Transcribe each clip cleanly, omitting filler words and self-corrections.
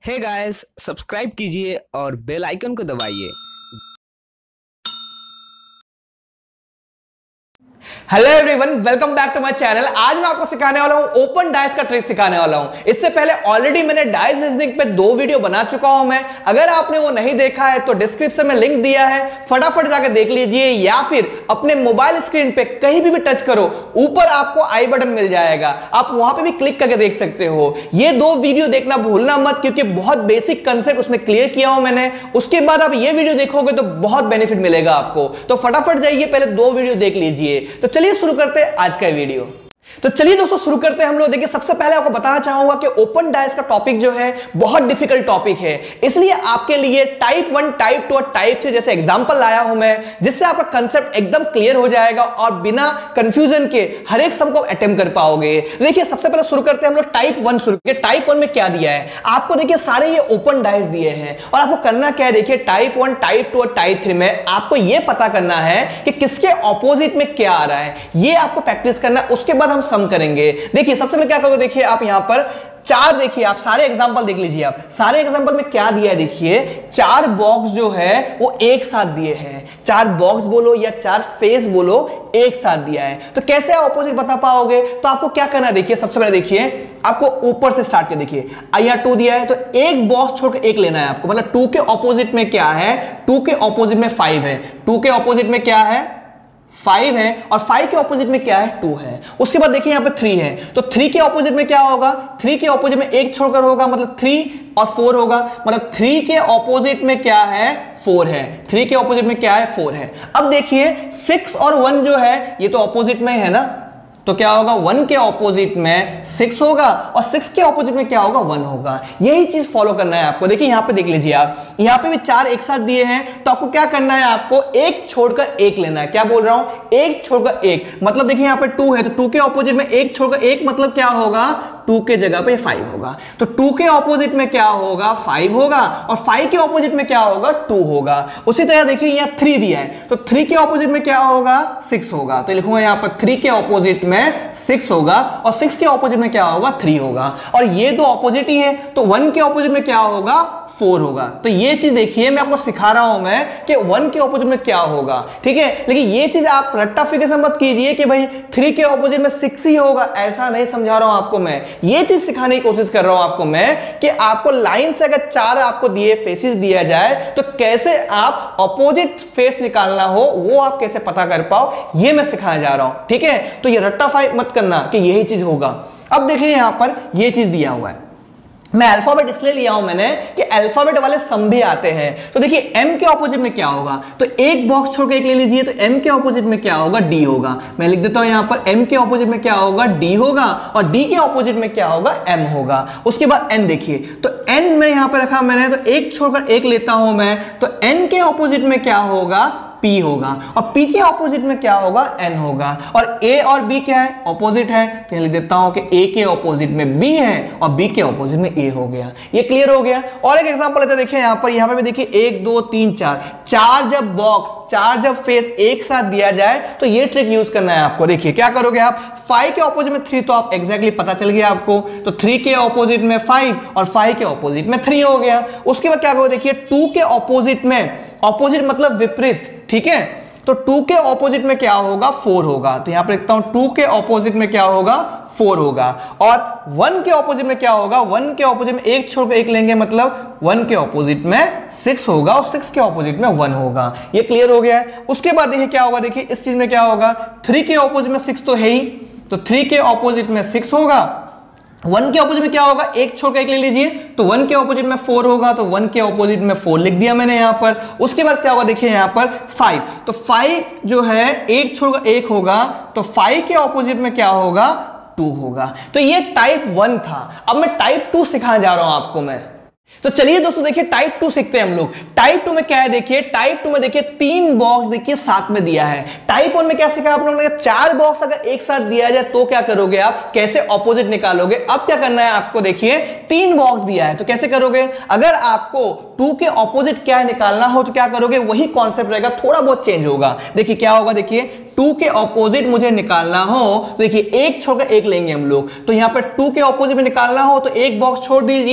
Hey guys, subscribe कीजिए और bell icon को दबाइए। Hello everyone, welcome back to my channel. आज मैं आपको सिखाने वाला हूं ओपन डाइस का ट्रिक सिखाने वाला हूं। इससे पहले ऑलरेडी मैंने डाइस रीजनिंग पे 2 वीडियो बना चुका हूं मैं। अगर आपने वो नहीं देखा है तो डिस्क्रिप्शन में लिंक दिया है, फटाफट जाकर देख लीजिए, या फिर अपने मोबाइल स्क्रीन पे कहीं भी टच करो, ऊपर आपको आई बटन मिल जाएगा, आप वहां पे भी क्लिक करके देख सकते हो। ये 2 वीडियो देखना भूलना मत, क्योंकि बहुत बेसिक कंसेप्ट उसमें क्लियर किया हूं मैंने। उसके बाद आप ये वीडियो देखोगे तो बहुत बेनिफिट मिलेगा आपको। तो फटाफट जाइए, पहले 2 वीडियो देख लीजिए। तो चलिए शुरू करते हैं आज का वीडियो। तो चलिए दोस्तों शुरू करते हैं हम लोग। देखिए, सबसे पहले आपको बताना चाहूंगा कि ओपन डाइस का टॉपिक जो है बहुत डिफिकल्ट टॉपिक है, इसलिए आपके लिए टाइप 1, टाइप 2 और टाइप 3 जैसे एग्जांपल लाया हूं मैं, जिससे आपका कंसेप्ट एकदम क्लियर हो जाएगा और बिना कंफ्यूजन के हर एक सम को अटेम्प्ट कर पाओगे। देखिए, सबसे पहले शुरू करते हैं हम लोग टाइप 1 शुरू करके। टाइप 1 में क्या दिया है आपको? देखिए, सारे ये ओपन डाइस दिए हैं और आपको करना क्या है, देखिए टाइप 1, टाइप 2 और टाइप 3 में आपको यह पता करना है कि किसके ऑपोजिट में क्या आ रहा है। यह आपको प्रैक्टिस करना है, उसके बाद हम सम करेंगे। देखिए, सबसे पहले क्या करोगे, देखिए आप यहां पर 4, देखिए आप सारे एग्जांपल देख लीजिए। आप सारे एग्जांपल में क्या दिया है, देखिए 4 बॉक्स जो है वो एक साथ दिए हैं। 4 बॉक्स बोलो या 4 फेस बोलो, एक साथ दिया है। तो कैसे आप ऑपोजिट बता पाओगे? तो आपको क्या करना है, देखिए सबसे पहले देखिए आपको ऊपर से स्टार्ट कर। देखिए यहाँ 2 दिया है तो एक बॉक्स छोड़कर एक लेना है आपको। मतलब 2 के ऑपोजिट में क्या है? 2 के ऑपोजिट में 5 है। 2 के ऑपोजिट में क्या है? 5 है। और 5 के ऑपोजिट में क्या है? 2 है। उसके बाद देखिए यहां पे 3 है, तो 3 के ऑपोजिट में क्या होगा? 3 के ऑपोजिट में एक छोड़कर होगा, मतलब 3 और 4 होगा। मतलब 3 के ऑपोजिट में क्या है? 4 है। 3 के ऑपोजिट में क्या है? 4 है। अब देखिए 6 और 1 जो है ये तो ऑपोजिट में है ना, तो क्या होगा? 1 के ऑपोजिट में 6 होगा और 6 के ऑपोजिट में क्या होगा? 1 होगा। यही चीज फॉलो करना है आपको। देखिए यहां पे देख लीजिए आप, यहां पे भी 4 एक साथ दिए हैं, तो आपको क्या करना है? आपको एक छोड़कर एक लेना है। क्या बोल रहा हूं? एक छोड़कर एक। मतलब देखिए यहां पे 2 है तो 2 के ऑपोजिट में एक छोड़कर एक, मतलब क्या होगा? 2 के जगह पे 5 होगा। तो 2 के ऑपोजिट में क्या होगा? 5 होगा। और 5 के ऑपोजिट में क्या होगा? 2 होगा। उसी तरह देखिए यहां 3 दिया है तो 3 के ऑपोजिट में क्या होगा? 6 होगा। तो लिखूंगा यहां पर 3 के ऑपोजिट में 6 होगा और 6 के ऑपोजिट में क्या होगा? 3 होगा। और ये दो ऑपोजिट ही है तो 1 के ऑपोजिट में क्या होगा? 4 होगा। तो ये चीज देखिए मैं आपको सिखा रहा हूं मैं कि 1 के ऑपोजिट में क्या होगा, ठीक है। लेकिन ये चीज आप रट्टाफिकेशन मत कीजिए कि भाई 3 के ऑपोजिट में 6 ही होगा, ऐसा नहीं समझा रहा हूं आपको मैं। ये चीज सिखाने की कोशिश कर रहा हूं आपको मैं कि आपको लाइन से अगर 4 आपको दिए फेसेस दिया जाए तो कैसे आप ऑपोजिट फेस निकालना हो वो आप कैसे पता कर पाओ, ये मैं सिखाने जा रहा हूं, ठीक है। तो ये रट्टाफाई मत करना कि यही चीज होगा। अब देखिए यहां पर ये चीज दिया हुआ है, मैं अल्फाबेट इसलिए लिया हूं मैंने कि अल्फाबेट वाले सम भी आते हैं। तो देखिए m के ऑपोजिट में क्या होगा? तो एक बॉक्स छोड़ के एक ले लीजिए, तो m के ऑपोजिट में क्या होगा? d होगा। मैं लिख देता हूं यहां पर m के ऑपोजिट में क्या होगा? d होगा। और d के ऑपोजिट में क्या होगा? m होगा। उसके बाद n देखिए, तो n में यहां पर रखा मैंने, तो एक छोड़कर एक लेता हूं मैं, तो n के ऑपोजिट में क्या होगा? P होगा। और P के ऑपोजिट में क्या होगा? N होगा। और A और B क्या है? ऑपोजिट है, तो लिख देता हूं कि A के ऑपोजिट में B है और B के ऑपोजिट में A हो गया। ये क्लियर हो गया। और एक एग्जांपल लेते हैं, देखिए यहां पे भी देखिए 1 2 3 4 जब बॉक्स, 4 जब फेस एक साथ दिया जाए तो ये ट्रिक यूज करना है आपको। देखिए क्या करोगे आप? 5 के ऑपोजिट में 3 तो आप एग्जैक्टली पता चल गया आपको, तो 3 के ऑपोजिट में 5 और 5 के ऑपोजिट में 3 हो गया। उसके बाद क्या करोगे? देखिए 2 के ऑपोजिट में, ऑपोजिट मतलब विपरीत, ठीक है, तो 2 के ऑपोजिट में क्या होगा? 4 होगा। तो यहां पर लिखता हूं 2 के ऑपोजिट में क्या होगा? 4 होगा। और 1 के ऑपोजिट में क्या होगा? 1 के ऑपोजिट में एक छोड़कर एक लेंगे, मतलब 1 के ऑपोजिट में 6 होगा और 6 के ऑपोजिट में 1 होगा। ये क्लियर हो गया है। उसके बाद देखिए क्या होगा? देखिए इस चीज में क्या होगा? 3 के ऑपोजिट में 6 तो है ही, तो 3 के ऑपोजिट में 6 होगा। 1 के ऑपोजिट में क्या होगा? एक छोड़कर एक ले लीजिए, तो 1 के ऑपोजिट में 4 होगा, तो 1 के ऑपोजिट में 4 लिख दिया मैंने यहां पर। उसके बाद क्या होगा? देखिए यहां पर 5, तो 5 जो है एक छोड़कर एक होगा, तो 5 के ऑपोजिट में क्या होगा? 2 होगा। तो ये टाइप 1 था। अब मैं टाइप 2 सिखाने जा रहा हूं आपको मैं। तो चलिए दोस्तों देखिए टाइप 2 सीखते हैं हम लोग। टाइप 2 में क्या है? देखिए टाइप 2 में देखिए 3 बॉक्स देखिए साथ में दिया है। टाइप 1 में क्या सीखा आप लोगों ने? 4 बॉक्स अगर एक साथ दिया जाए तो क्या करोगे आप? कैसे ऑपोजिट निकालोगे? अब क्या करना है आपको? देखिए 3 बॉक्स दिया है तो कैसे करोगे? अगर आपको 2 के ऑपोजिट क्या है निकालना हो तो क्या करोगे? वही कॉन्सेप्ट रहेगा, थोड़ा बहुत चेंज होगा। देखिए क्या होगा? देखिए 2 के ऑपोजिट मुझे निकालना हो तो देखिए एक छोड़कर एक लेंगे हम लोग, तो यहां पर 2 के ऑपोजिट में निकालना हो तो एक बॉक्स छोड़ दीजिए,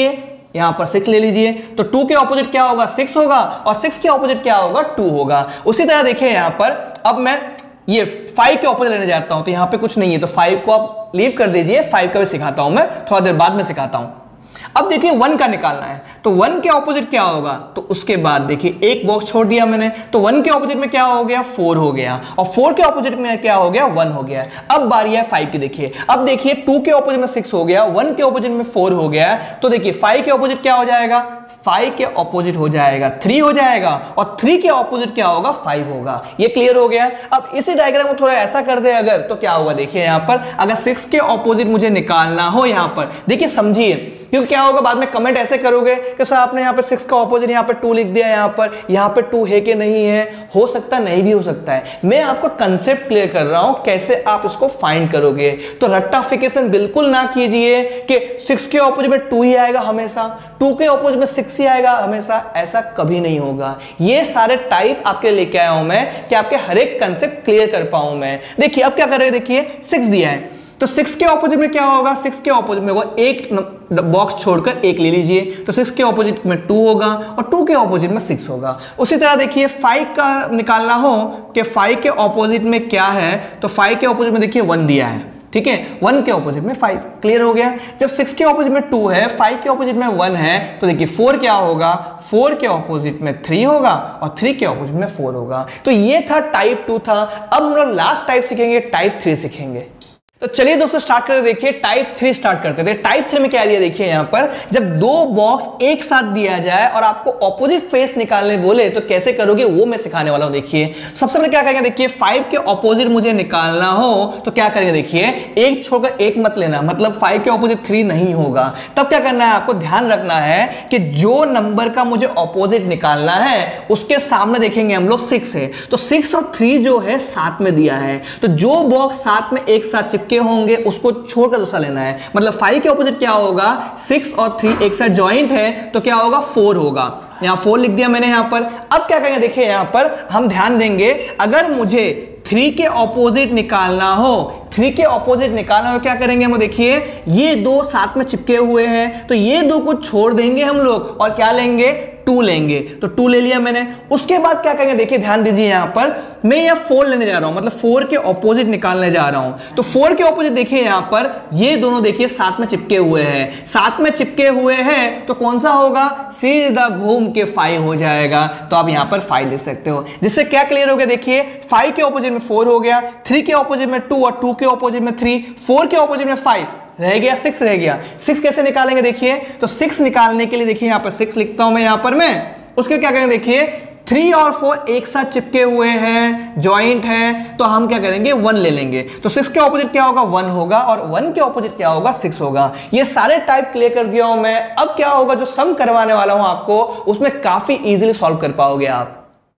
यहां पर 6 ले लीजिए, तो 2 के ऑपोजिट क्या होगा 6 होगा, और 6 के ऑपोजिट क्या होगा 2 होगा। उसी तरह देखिए यहां पर अब मैं ये 5 के ऑपोजिट लेने जाता हूं, तो यहां पे कुछ नहीं है, तो 5 को आप लीव कर दीजिए, 5 का भी सिखाता हूं मैं, थोड़ा देर बाद में सिखाता हूं। अब देखिए 1 का निकालना है, तो 1 के ऑपोजिट क्या होगा, तो उसके बाद देखिए एक बॉक्स छोड़ दिया मैंने, तो 1 के ऑपोजिट में क्या हो गया 4 हो गया, और 4 के ऑपोजिट में क्या हो गया 1 हो गया। अब बारी है 5 की, देखिए अब देखिए 2 के ऑपोजिट में 6 हो गया, 1 के ऑपोजिट में 4 हो गया, तो देखिए 5 के ऑपोजिट क्या हो जाएगा, 5 के ऑपोजिट हो जाएगा 3 हो जाएगा, और 3 के ऑपोजिट क्या होगा 5 होगा। ये क्लियर हो गया। अब इसी डायग्राम को थोड़ा ऐसा कर दे अगर, तो क्या होगा देखिए यहां पर अगर 6 के ऑपोजिट मुझे निकालना हो, यहां पर देखिए समझिए, क्योंकि क्या होगा बाद में कमेंट ऐसे करोगे कि सर आपने यहाँ पे 6 का ऑपोजिट यहाँ पे 2 लिख दिया, यहाँ पे 2 है कि नहीं है, हो सकता नहीं भी हो सकता है। मैं आपको कंसेप्ट क्लियर कर रहा हूं कैसे आप इसको फाइंड करोगे। तो रट्टाफिकेशन बिल्कुल ना कीजिए कि 6 के ऑपोजिट में 2 ही आएगा हमेशा, 2 के ऑपोजिट में 6 ही आएगा हमेशा, ऐसा कभी नहीं होगा। ये सारे टाइप आपके लेके आया हूं मैं कि आपके हर एक कंसेप्ट क्लियर कर पाऊं मैं। देखिए अब क्या कर रहे हैं, देखिए 6 दिया है, तो 6 के ऑपोजिट में क्या होगा, 6 के ऑपोजिट में होगा एक बॉक्स छोड़कर एक ले लीजिए, तो 6 के ऑपोजिट में 2 होगा, और 2 के ऑपोजिट में 6 होगा। उसी तरह देखिए 5 का निकालना हो कि 5 के ऑपोजिट में क्या है, तो 5 के ऑपोजिट में देखिए 1 दिया है, ठीक है, 1 के ऑपोजिट में 5, क्लियर हो गया। जब 6 के ऑपोजिट में 2 है, 5 के ऑपोजिट में 1 है, तो देखिए 4 क्या होगा, 4 के ऑपोजिट में 3 होगा, और 3 के ऑपोजिट में 4 होगा। तो ये था टाइप 2 था। अब हम लोग लास्ट टाइप सीखेंगे, टाइप 3 सीखेंगे। तो चलिए दोस्तों स्टार्ट करते, देखिए टाइप 3 स्टार्ट करते थे। टाइप 3 में क्या दिया देखिए यहां पर, जब 2 बॉक्स एक साथ दिया जाए और आपको ऑपोजिट फेस निकालने बोले तो कैसे करोगे वो मैं सिखाने वाला हूं। देखिए सबसे पहले क्या करेंगे, देखिए 5 के ऑपोजिट मुझे निकालना हो तो क्या करेंगे, देखिए एक छोड़कर एक मत लेना, मतलब 5 के ऑपोजिट 3 नहीं होगा। तब क्या करना है, आपको ध्यान रखना है कि जो नंबर का मुझे ऑपोजिट निकालना है उसके सामने देखेंगे हम लोग 6 है, तो 6 और 3 जो है साथ में दिया है, तो जो बॉक्स साथ में एक साथ के होंगे उसको छोड़कर दूसरा लेना है। मतलब 5 के ऑपोजिट क्या होगा, 6 और 3 एक साथ जॉइंट है, तो क्या होगा 4 होगा। यहां 4 लिख दिया मैंने यहां पर। अब क्या करेंगे, देखिए यहां पर हम ध्यान देंगे, अगर मुझे 3 के ऑपोजिट निकालना हो, 3 के ऑपोजिट निकालना हो क्या करेंगे हम, देखिए ये 2 साथ में चिपके हुए हैं, तो ये 2 को छोड़ देंगे हम लोग और क्या लेंगे 2 लेंगे, तो 2 ले लिया मैंने। उसके बाद क्या करेंगे, देखिए ध्यान दीजिए यहां पर मैं यह 4 लेने जा रहा हूं, मतलब 4 के ऑपोजिट निकालने जा रहा हूं। तो 4 के ऑपोजिट देखिए यहां पर ये दोनों देखिए साथ में चिपके हुए हैं, साथ में चिपके हुए हैं, तो कौन सा होगा, सीधा घूम के 5 हो जाएगा। तो आप यहां पर 5 लिख सकते हो, जिससे क्या क्लियर हो गया, देखिए 5 के ऑपोजिट में 4 हो गया, 3 के ऑपोजिट में 2, और 2 के ऑपोजिट में 3, 4 के ऑपोजिट में 5 रह गया, 6 रह गया। 6 कैसे निकालेंगे, देखिए तो 6 निकालने के लिए देखिए यहां पर 6 लिखता हूं मैं यहां पर मैं। उसके क्या करेंगे, देखिए 3 और 4 एक साथ चिपके हुए हैं, जॉइंट है, तो हम क्या करेंगे 1 ले लेंगे, तो 6 के ऑपोजिट क्या होगा 1 होगा, और 1 के ऑपोजिट क्या होगा 6 होगा। ये सारे टाइप क्लियर कर दिया हूं मैं। अब क्या होगा, जो सम करवाने वाला हूं आपको उसमें काफी इजीली सॉल्व कर पाओगे आप।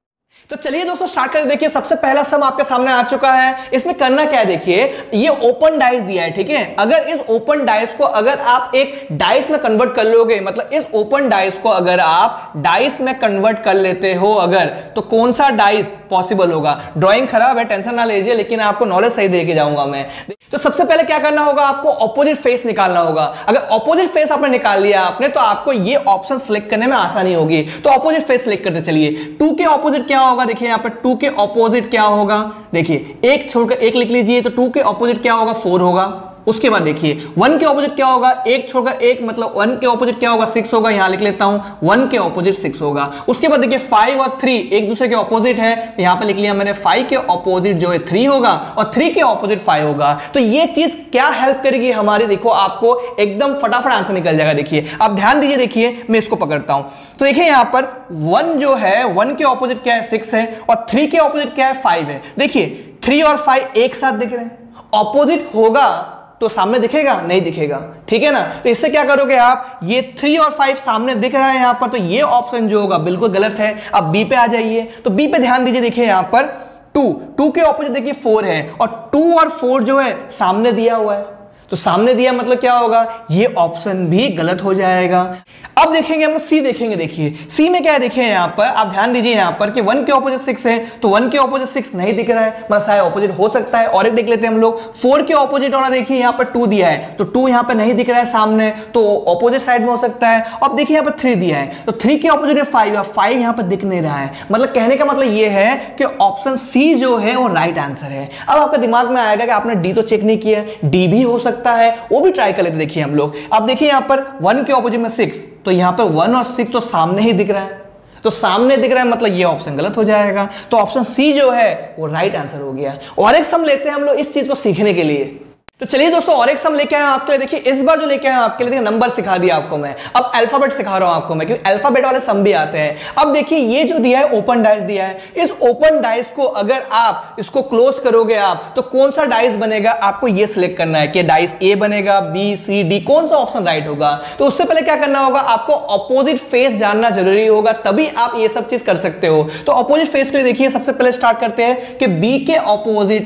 तो चलिए दोस्तों स्टार्ट करें। देखिए सबसे पहला सम आपके सामने आ चुका है। इसमें करना क्या है, देखिए ये ओपन डाइस दिया है, ठीक है। अगर इस ओपन डाइस को अगर आप एक डाइस में कन्वर्ट कर लोगे, मतलब इस ओपन डाइस को अगर आप डाइस में कन्वर्ट कर लेते हो अगर, तो कौन सा डाइस पॉसिबल होगा। ड्राइंग खराब है, टेंशन ना लीजिए, लेकिन आपको नॉलेज सही दे के जाऊंगा मैं। तो सबसे पहले क्या करना होगा, आपको ऑपोजिट फेस निकालना होगा। अगर ऑपोजिट फेस आपने निकाल लिया आपने, तो आपको ये ऑप्शन सिलेक्ट करने में आसानी होगी। तो ऑपोजिट फेस सिलेक्ट करते चलिए। 2 के ऑपोजिट क्या होगा, देखिए यहां पर 2 के ऑपोजिट क्या होगा, देखिए एक छोड़कर एक लिख लीजिए, तो 2 के ऑपोजिट क्या होगा 4 होगा। उसके बाद देखिए 1 के ऑपोजिट क्या होगा, एक छोड़कर एक, मतलब 1 के ऑपोजिट क्या होगा 6 होगा, यहां लिख लेता हूं 1 के ऑपोजिट 6 होगा। उसके बाद देखिए 5 और 3 एक दूसरे के ऑपोजिट है, तो यहां पर लिख लिया मैंने 5 के ऑपोजिट जो है 3 होगा, और 3 के ऑपोजिट 5 होगा। तो ये चीज क्या हेल्प करेगी हमारी, देखो आपको एकदम फटाफट आंसर निकल जाएगा। देखिए आप ध्यान दीजिए, देखिए मैं इसको पकड़ता हूं, तो देखिए यहां पर 1 जो है 1 के ऑपोजिट क्या है 6 है, और 3 के ऑपोजिट क्या है 5 है। देखिए 3 और 5 एक साथ दिख रहे हैं, ऑपोजिट होगा तो सामने दिखेगा नहीं दिखेगा, ठीक है ना। तो इससे क्या करोगे आप, ये 3 और 5 सामने दिख रहा है यहां पर, तो ये ऑप्शन जो होगा बिल्कुल गलत है। अब बी पे आ जाइए, तो बी पे ध्यान दीजिए, देखिए यहां पर 2 के ऑपोजिट देखिए 4 है, और 2 और 4 जो है सामने दिया हुआ है, तो सामने दिया मतलब क्या होगा, ये ऑप्शन भी गलत हो जाएगा। अब देखेंगे हम लोग सी देखेंगे। देखिए सी में क्या है, देखिए यहां पर आप ध्यान दीजिए यहां पर कि 1 के ऑपोजिट 6 है, तो 1 के ऑपोजिट 6 नहीं दिख रहा है, मतलब शायद ऑपोजिट हो सकता है। और एक देख लेते हैं हम लोग 4 के ऑपोजिट वाला, देखिए यहां पर 2 दिया है, तो 2 यहां पर नहीं दिख रहा है सामने, तो ऑपोजिट साइड में हो सकता है। अब देखिए यहां पर 3 दिया है, तो 3 के ऑपोजिट में 5 है, 5 यहां पर दिख नहीं रहा है, मतलब कहने का मतलब ये है कि ऑप्शन सी जो है वो राइट आंसर है। अब आपके दिमाग में आएगा कि आपने डी तो चेक नहीं किया, डी भी हो सकता है, वो भी ट्राई कर लेते। देखिए हम लोग अब देखिए यहां पर 1 के ऑपोजिट में 6, तो यहां पर 1 और 6 तो सामने ही दिख रहा है, तो सामने दिख रहा है मतलब ये ऑप्शन गलत हो जाएगा। तो ऑप्शन सी जो है वो राइट आंसर हो गया। और एक सम लेते हैं हम लोग इस चीज को सीखने के लिए। तो चलिए दोस्तों और एक सम लेके आए आपके लिए। देखिए इस बार जो लेके आए आपके लिए, देखिए नंबर सिखा दिया आपको मैं, अब अल्फाबेट सिखा रहा हूं आपको मैं, क्योंकि अल्फाबेट वाले सम भी आते हैं। अब देखिए ये जो दिया है ओपन डाइस दिया है, इस ओपन डाइस को अगर आप इसको क्लोज करोगे आप, तो कौन सा डाइस बनेगा आपको ये सिलेक्ट करना है कि डाइस ए बनेगा, बी, सी, डी, कौन सा ऑप्शन राइट होगा। तो उससे पहले क्या करना होगा, आपको ऑपोजिट फेस जानना जरूरी होगा, तभी आप ये सब चीज कर सकते हो। तो ऑपोजिट फेस के लिए देखिए सबसे पहले स्टार्ट करते हैं कि बी के ऑपोजिट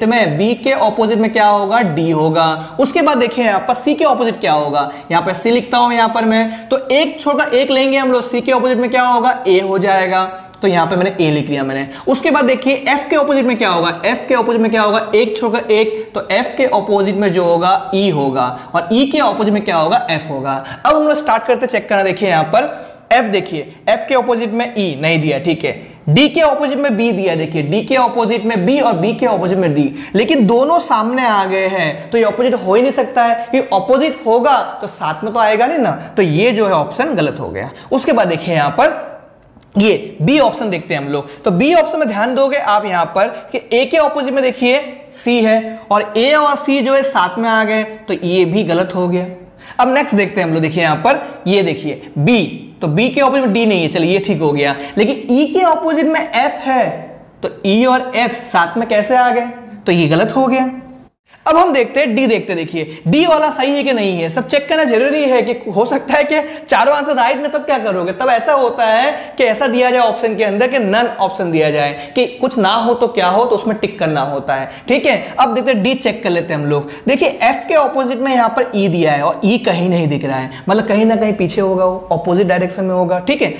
में क्या होगा, डी होगा। उसके बाद देखिए यहां पर सी के ऑपोजिट क्या होगा, यहां पर सी लिखता हूं यहां पर मैं, तो एक छोड़कर एक लेंगे हम लोग, सी के ऑपोजिट में क्या होगा, ए हो जाएगा, तो यहां पे मैंने ए लिख दिया मैंने। उसके बाद देखिए एफ के ऑपोजिट में क्या होगा, एफ के ऑपोजिट में क्या होगा, एक छोड़कर एक, तो एफ के ऑपोजिट में जो होगा ई होगा, और ई के ऑपोजिट में क्या होगा, एफ होगा। अब हम लोग स्टार्ट करते चेक करना। देखिए यहां पर एफ, देखिए एफ के ऑपोजिट में ई नहीं दिया, ठीक है। डी के ऑपोजिट में बी दिया, देखिए डी के ऑपोजिट में बी और बी के ऑपोजिट में डी, लेकिन दोनों सामने आ गए हैं, तो ये ऑपोजिट हो ही नहीं सकता है, कि ऑपोजिट होगा तो साथ में तो आएगा नहीं ना, तो ये जो है ऑप्शन गलत हो गया। उसके बाद देखिए यहां पर ये बी ऑप्शन देखते हैं हम लोग। तो बी ऑप्शन में ध्यान दोगे आप यहां पर कि ए के ऑपोजिट में देखिए सी है, और ए और सी जो है साथ में आ गए, तो ये भी गलत हो गया। अब नेक्स्ट देखते हैं हम लोग। देखिए यहां पर ये देखिए बी, तो बी के ऑपोजिट में डी नहीं है, चलिए ये ठीक हो गया, लेकिन ई के ऑपोजिट में एफ है, तो ई और एफ साथ में कैसे आ गए, तो ये गलत हो गया। अब हम देखते हैं डी, देखते देखिए डी वाला सही है कि नहीं है, सब चेक करना जरूरी है, कि हो सकता है कि चारों आंसर राइट में, तब क्या करोगे, तब ऐसा होता है कि ऐसा दिया जाए ऑप्शन के अंदर कि नन ऑप्शन दिया जाए, कि कुछ ना हो तो क्या हो, तो उसमें टिक करना होता है, ठीक है। अब देखते हैं डी चेक कर लेते हैं हम लोग। देखिए एफ के ऑपोजिट में यहां पर ई दिया है, और ई कहीं नहीं दिख रहा है, मतलब कहीं ना कहीं पीछे होगा, वो ऑपोजिट डायरेक्शन में होगा, ठीक है।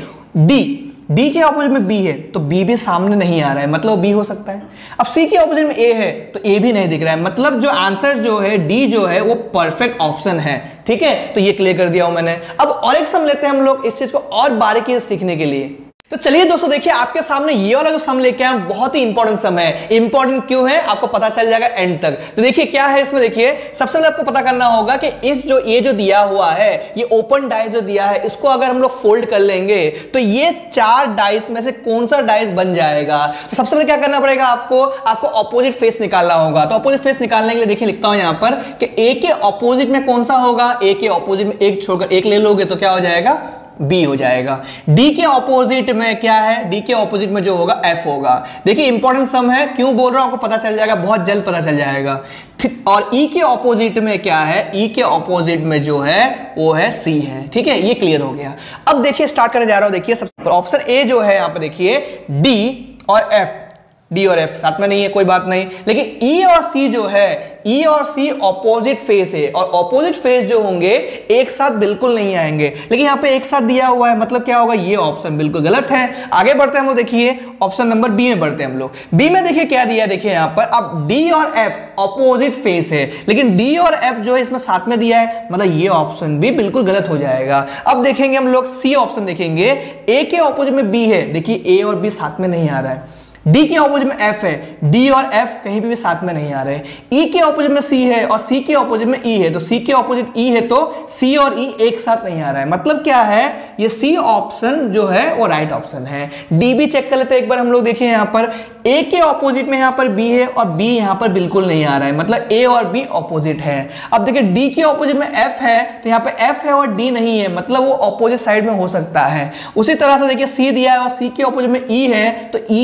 डी के ऑपोजिट में बी है, तो बी भी सामने नहीं आ रहा है, मतलब बी हो सकता है। अब सी के ऑपोजिट में ए है, तो ए भी नहीं दिख रहा है, मतलब जो आंसर जो है डी जो है वो परफेक्ट ऑप्शन है, ठीक है। तो ये क्लियर कर दिया हूं मैंने। अब और एक सम लेते हैं हम लोग इस चीज को और बारीकी से सीखने के लिए। तो चलिए दोस्तों देखिए आपके सामने ये वाला जो सम लेके आए बहुत ही इंपॉर्टेंट सम है। इंपॉर्टेंट क्यों है आपको पता चल जाएगा एंड तक। तो देखिए क्या है इसमें, देखिए सबसे पहले आपको पता करना होगा कि इस जो ये जो दिया हुआ है, ये ओपन डाइस जो दिया है, इसको अगर हम लोग फोल्ड कर लेंगे तो ये 4 डाइस में से कौन सा डाइस बन जाएगा। तो सबसे पहले क्या करना पड़ेगा, आपको ऑपोजिट फेस निकालना होगा। तो ऑपोजिट फेस निकालने के लिए देखिए लिखता हूं यहां पर कि ए के ऑपोजिट में कौन सा होगा, ए के ऑपोजिट में एक छोड़कर एक ले लोगे तो क्या हो जाएगा, बी हो जाएगा। डी के ऑपोजिट में क्या है, डी के ऑपोजिट में जो होगा एफ होगा। देखिए इंपॉर्टेंट सम है, क्यों बोल रहा हूं आपको पता चल जाएगा, बहुत जल्द पता चल जाएगा। और ई के ऑपोजिट में क्या है, ई के ऑपोजिट में जो है वो है सी है, ठीक है। ये क्लियर हो गया। अब देखिए स्टार्ट करने जा रहा हूं। देखिए सबसे ऑप्शन ए जो है यहां पर देखिए डी और एफ, डी और एफ साथ में नहीं है, कोई बात नहीं, लेकिन ई और सी जो है, ई और सी ऑपोजिट फेस है, और ऑपोजिट फेस जो होंगे एक साथ बिल्कुल नहीं आएंगे, लेकिन यहां पे एक साथ दिया हुआ है, मतलब क्या होगा, ये ऑप्शन बिल्कुल गलत है। आगे बढ़ते हैं हम लोग, देखिए ऑप्शन नंबर बी में बढ़ते हैं हम लोग। बी में देखिए क्या दिया, देखिए यहां पर अब डी और एफ ऑपोजिट फेस है, लेकिन डी और एफ जो है इसमें साथ में दिया है, मतलब ये ऑप्शन भी बिल्कुल गलत हो जाएगा। अब देखेंगे हम लोग सी ऑप्शन, देखेंगे ए के ऑपोजिट में बी है, देखिए ए और बी साथ में नहीं आ रहा है। डी के ऑपोजिट में एफ है, डी और एफ कहीं भी साथ में नहीं आ रहे। ई के ऑपोजिट में सी है और सी के ऑपोजिट में ई है, तो सी के ऑपोजिट ई है, तो सी और ई एक साथ नहीं आ रहा है, मतलब क्या है, ये सी ऑप्शन जो है वो राइट ऑप्शन है। डी भी चेक कर लेते हैं एक बार हम लोग। देखिए यहां पर ए के ऑपोजिट में यहां पर बी है और बी यहां पर बिल्कुल नहीं आ रहा है, मतलब ए और बी ऑपोजिट है। अब देखिए डी के ऑपोजिट में एफ है, तो यहां पे एफ है और डी नहीं है, मतलब वो ऑपोजिट साइड में हो सकता है। उसी तरह से देखिए सी दिया है और सी के ऑपोजिट में ई है, तो ई यहां पर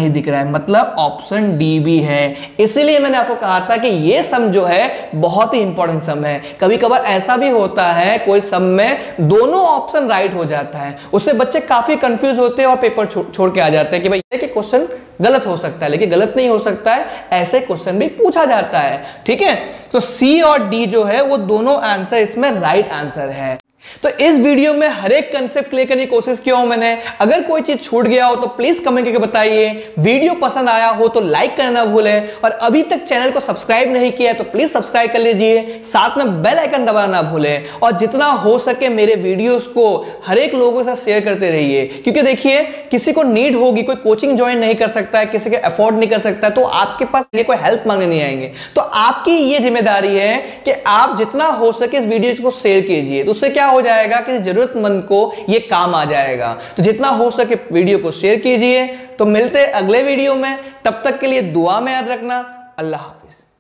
नहीं दिख रहा है, मतलब ऑप्शन डी भी है। इसीलिए मैंने आपको कहा था कि ये सम जो है बहुत ही इंपॉर्टेंट सम है। कभी कभार ऐसा भी होता है कोई सम में दोनों ऑप्शन राइट हो जाता है, उससे बच्चे काफी कंफ्यूज होते हैं और पेपर छोड़ के आ जाते हैं कि भाई ये क्वेश्चन गलत हो सकता है, लेकिन गलत नहीं हो सकता है, ऐसे क्वेश्चन भी पूछा जाता है। ठीक है, तो सी और डी जो है वो दोनों आंसर इसमें राइट आंसर है। तो इस वीडियो में हर एक कंसेप्ट क्लियर करने की कोशिश किया हूं मैंने। अगर कोई चीज छूट गया हो तो प्लीज कमेंट करके बताइए। वीडियो पसंद आया हो तो लाइक करना भूलें, और अभी तक चैनल को सब्सक्राइब नहीं किया है तो प्लीज सब्सक्राइब कर लीजिए, साथ में बेल आइकन दबाना भूलें, और जितना हो सके मेरे वीडियोस को हर एक लोगों के साथ शेयर करते रहिए। क्योंकि देखिए, किसी को नीड होगी, कोई कोचिंग ज्वाइन नहीं कर सकता है, किसी के अफोर्ड नहीं कर सकता है, तो आपके पास कोई हेल्प मांगने नहीं आएंगे। तो आपकी ये जिम्मेदारी है कि आप जितना हो सके इस वीडियो को शेयर कीजिए, तो उससे क्या हो जाएगा कि जरूरतमंद को ये काम आ जाएगा। तो जितना हो सके वीडियो को शेयर कीजिए। तो मिलते हैं अगले वीडियो में, तब तक के लिए दुआ में याद रखना। अल्लाह हाफिज।